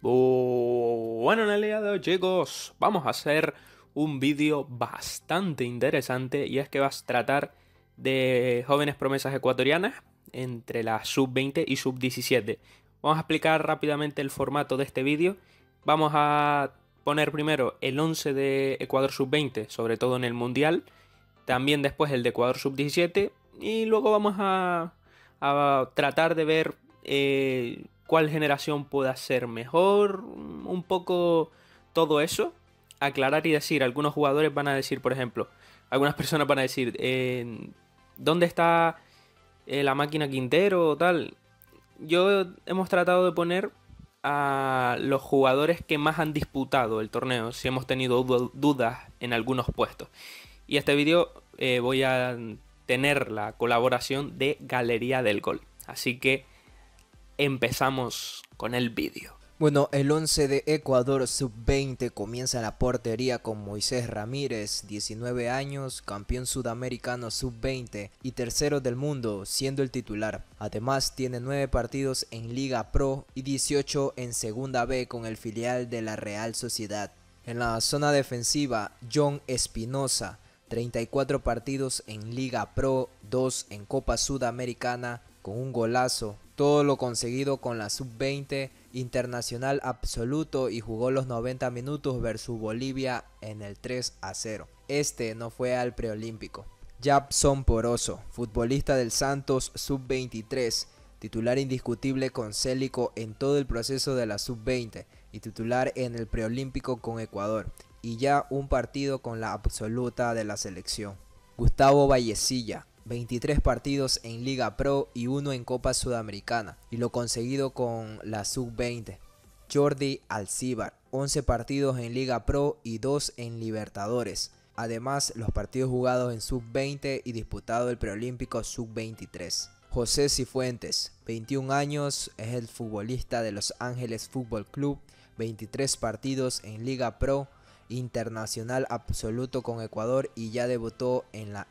Bueno, en el día de hoy, chicos, vamos a hacer un vídeo bastante interesante y es que vas a tratar de jóvenes promesas ecuatorianas entre la sub-20 y sub-17. Vamos a explicar rápidamente el formato de este vídeo. Vamos a poner primero el 11 de Ecuador sub-20, sobre todo en el Mundial, también después el de Ecuador sub-17 y luego vamos a tratar de ver cuál generación pueda ser mejor, un poco todo eso, aclarar y decir. Algunos jugadores van a decir, por ejemplo, algunas personas van a decir, ¿dónde está la máquina Quintero o tal? Hemos tratado de poner a los jugadores que más han disputado el torneo, si hemos tenido dudas en algunos puestos. Y este vídeo voy a tener la colaboración de Galería del Gol. Así que empezamos con el vídeo. Bueno, el 11 de Ecuador sub-20 comienza en la portería con Moisés Ramírez, 19 años, campeón sudamericano sub-20 y tercero del mundo, siendo el titular. Además tiene 9 partidos en Liga Pro y 18 en Segunda B con el filial de la Real Sociedad. En la zona defensiva, John Espinosa, 34 partidos en Liga Pro, 2 en Copa Sudamericana con un golazo. Todo lo conseguido con la sub-20, internacional absoluto, y jugó los 90 minutos versus Bolivia en el 3-0. Este no fue al preolímpico. Japson Poroso, futbolista del Santos sub-23, titular indiscutible con Célico en todo el proceso de la sub-20 y titular en el preolímpico con Ecuador, y ya un partido con la absoluta de la selección. Gustavo Vallecilla, 23 partidos en Liga Pro y 1 en Copa Sudamericana, y lo conseguido con la sub-20. Jordi Alcibar, 11 partidos en Liga Pro y 2 en Libertadores. Además, los partidos jugados en sub-20 y disputado el preolímpico sub-23. José Cifuentes, 21 años, es el futbolista de Los Ángeles Fútbol Club, 23 partidos en Liga Pro, internacional absoluto con Ecuador y ya debutó en la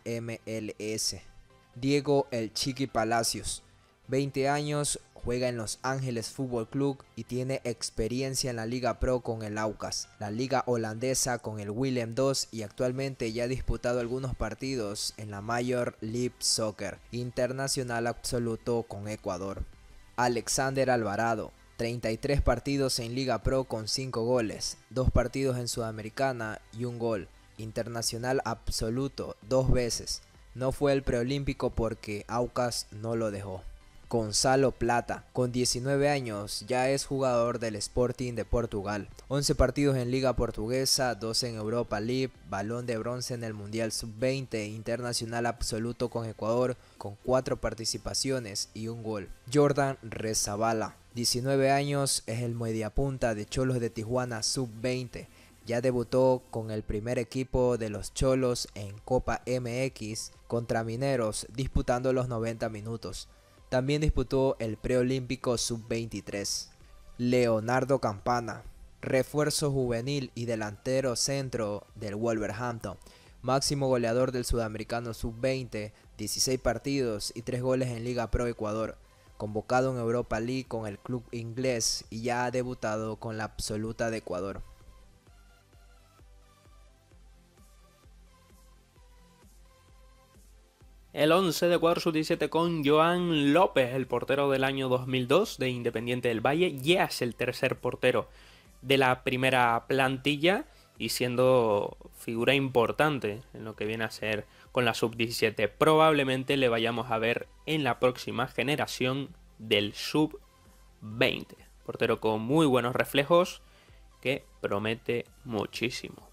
MLS. Diego El Chiqui Palacios, 20 años, juega en Los Ángeles Fútbol Club y tiene experiencia en la Liga Pro con el Aucas, la Liga Holandesa con el Willem II, y actualmente ya ha disputado algunos partidos en la Major League Soccer, internacional absoluto con Ecuador. Alexander Alvarado, 33 partidos en Liga Pro con 5 goles, 2 partidos en Sudamericana y 1 gol, internacional absoluto 2 veces. No fue el preolímpico porque Aucas no lo dejó. Gonzalo Plata, con 19 años, ya es jugador del Sporting de Portugal. 11 partidos en Liga Portuguesa, 12 en Europa League, balón de bronce en el Mundial Sub-20, internacional absoluto con Ecuador, con 4 participaciones y 1 gol. Jordan Rezabala, 19 años, es el mediapunta de Cholos de Tijuana Sub-20. Ya debutó con el primer equipo de los Cholos en Copa MX contra Mineros, disputando los 90 minutos. También disputó el preolímpico sub-23. Leonardo Campana, refuerzo juvenil y delantero centro del Wolverhampton, máximo goleador del sudamericano sub-20, 16 partidos y 3 goles en Liga Pro Ecuador, convocado en Europa League con el club inglés y ya ha debutado con la absoluta de Ecuador. El 11 de Ecuador sub-17 con Joan López, el portero del año 2002 de Independiente del Valle. Ya es el tercer portero de la primera plantilla y siendo figura importante en lo que viene a ser con la sub-17. Probablemente le vayamos a ver en la próxima generación del sub-20. Portero con muy buenos reflejos que promete muchísimo.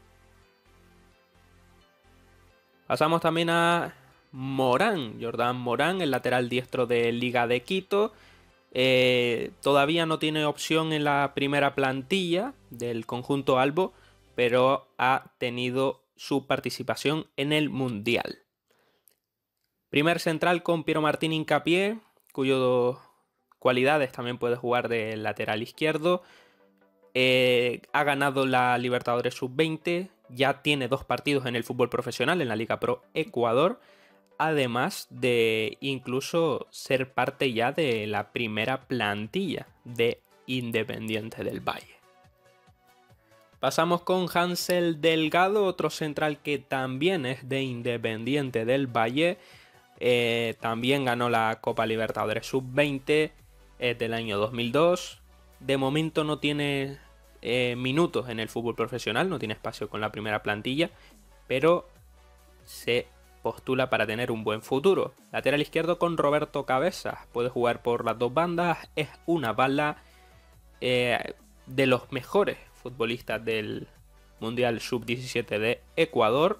Pasamos también a Morán, Jordán Morán, el lateral diestro de Liga de Quito. Todavía no tiene opción en la primera plantilla del conjunto albo, pero ha tenido su participación en el Mundial. Primer central con Piero Martín Hincapié, cuyas cualidades también puede jugar de lateral izquierdo. Ha ganado la Libertadores Sub-20, ya tiene 2 partidos en el fútbol profesional en la Liga Pro Ecuador, además de incluso ser parte ya de la primera plantilla de Independiente del Valle. Pasamos con Hansel Delgado, otro central que también es de Independiente del Valle. También ganó la Copa Libertadores Sub-20 del año 2002. De momento no tiene minutos en el fútbol profesional, no tiene espacio con la primera plantilla, pero se postula para tener un buen futuro. Lateral izquierdo con Roberto Cabezas, puede jugar por las dos bandas, es una bala, de los mejores futbolistas del Mundial Sub-17 de Ecuador.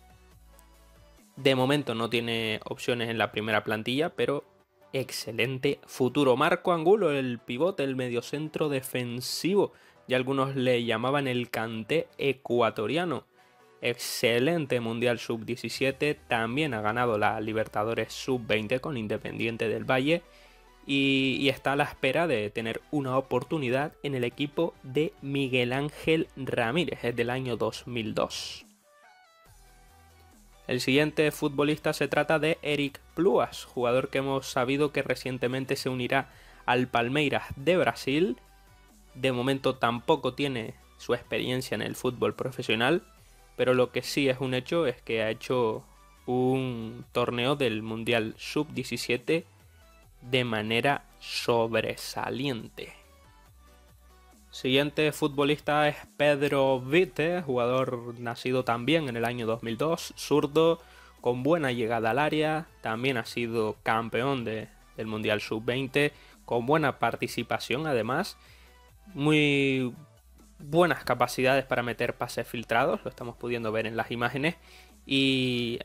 De momento no tiene opciones en la primera plantilla, pero excelente futuro. Marco Angulo, el pivote, el mediocentro defensivo, y algunos le llamaban el Kanté ecuatoriano. Excelente Mundial Sub-17, también ha ganado la Libertadores Sub-20 con Independiente del Valle y está a la espera de tener una oportunidad en el equipo de Miguel Ángel Ramírez, es del año 2002. El siguiente futbolista se trata de Eric Pluas, jugador que hemos sabido que recientemente se unirá al Palmeiras de Brasil. De momento tampoco tiene su experiencia en el fútbol profesional, pero lo que sí es un hecho es que ha hecho un torneo del Mundial Sub-17 de manera sobresaliente. Siguiente futbolista es Pedro Vite, jugador nacido también en el año 2002, zurdo, con buena llegada al área, también ha sido campeón del Mundial Sub-20, con buena participación además, muy buenas capacidades para meter pases filtrados, lo estamos pudiendo ver en las imágenes, y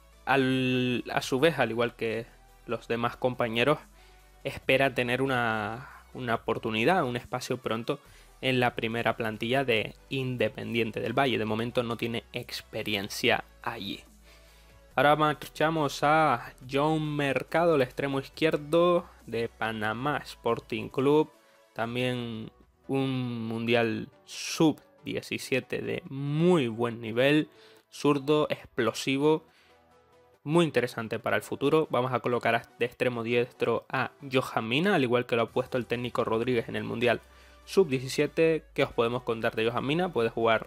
a su vez, al igual que los demás compañeros, espera tener una oportunidad, un espacio pronto en la primera plantilla de Independiente del Valle. De momento no tiene experiencia allí. Ahora marchamos a John Mercado, el extremo izquierdo de Panamá Sporting Club. También un Mundial Sub-17 de muy buen nivel. Zurdo, explosivo, muy interesante para el futuro. Vamos a colocar de extremo diestro a Johan Mina, al igual que lo ha puesto el técnico Rodríguez en el Mundial Sub-17. ¿Qué os podemos contar de Johan Mina? Puede jugar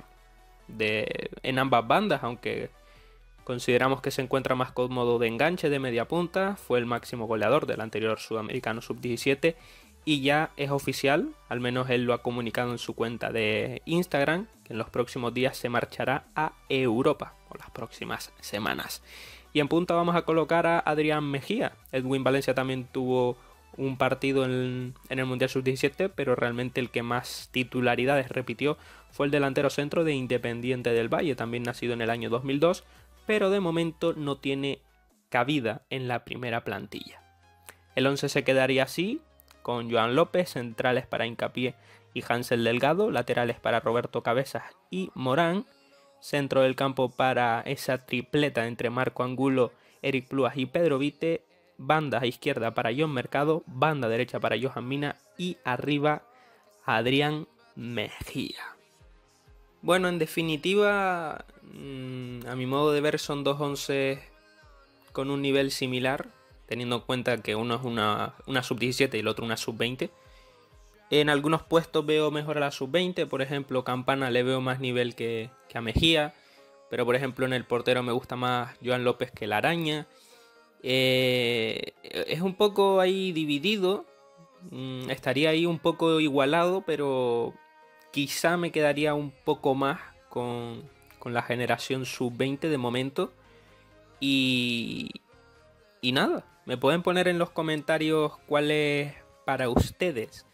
en ambas bandas, aunque consideramos que se encuentra más cómodo de enganche, de media punta. Fue el máximo goleador del anterior Sudamericano Sub-17 y ya es oficial, al menos él lo ha comunicado en su cuenta de Instagram, que en los próximos días se marchará a Europa, por las próximas semanas. Y en punta vamos a colocar a Adrián Mejía. Edwin Valencia también tuvo un partido en el Mundial Sub-17, pero realmente el que más titularidades repitió fue el delantero centro de Independiente del Valle, también nacido en el año 2002, pero de momento no tiene cabida en la primera plantilla. El 11 se quedaría así, con Joan López, centrales para Hincapié y Hansel Delgado, laterales para Roberto Cabezas y Morán, centro del campo para esa tripleta entre Marco Angulo, Eric Pluas y Pedro Vite, banda izquierda para John Mercado, banda derecha para Johan Mina y arriba Adrián Mejía. Bueno, en definitiva, a mi modo de ver son dos 11 con un nivel similar, teniendo en cuenta que uno es una sub-17 y el otro una sub-20. En algunos puestos veo mejor a la sub-20, por ejemplo Campana le veo más nivel que a Mejía, pero por ejemplo en el portero me gusta más Joan López que la Araña. Es un poco ahí dividido, estaría ahí un poco igualado, pero quizá me quedaría un poco más con la generación sub-20 de momento. Y nada, me pueden poner en los comentarios cuál es para ustedes,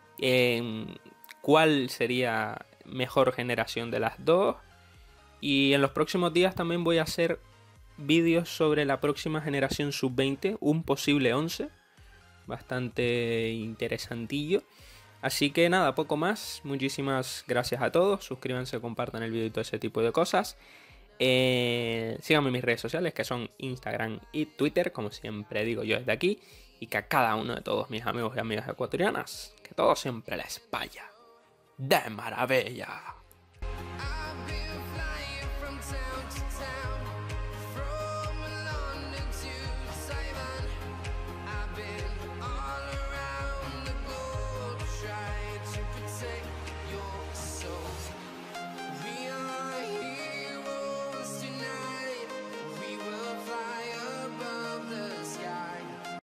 cuál sería mejor generación de las dos. Y en los próximos días también voy a hacer vídeos sobre la próxima generación sub-20, un posible 11, bastante interesantillo. Así que nada, poco más. Muchísimas gracias a todos. Suscríbanse, compartan el vídeo y todo ese tipo de cosas. Síganme en mis redes sociales, que son Instagram y Twitter, como siempre digo yo desde aquí. Y que a cada uno de todos mis amigos y amigas ecuatorianas, que todo siempre les vaya de maravilla.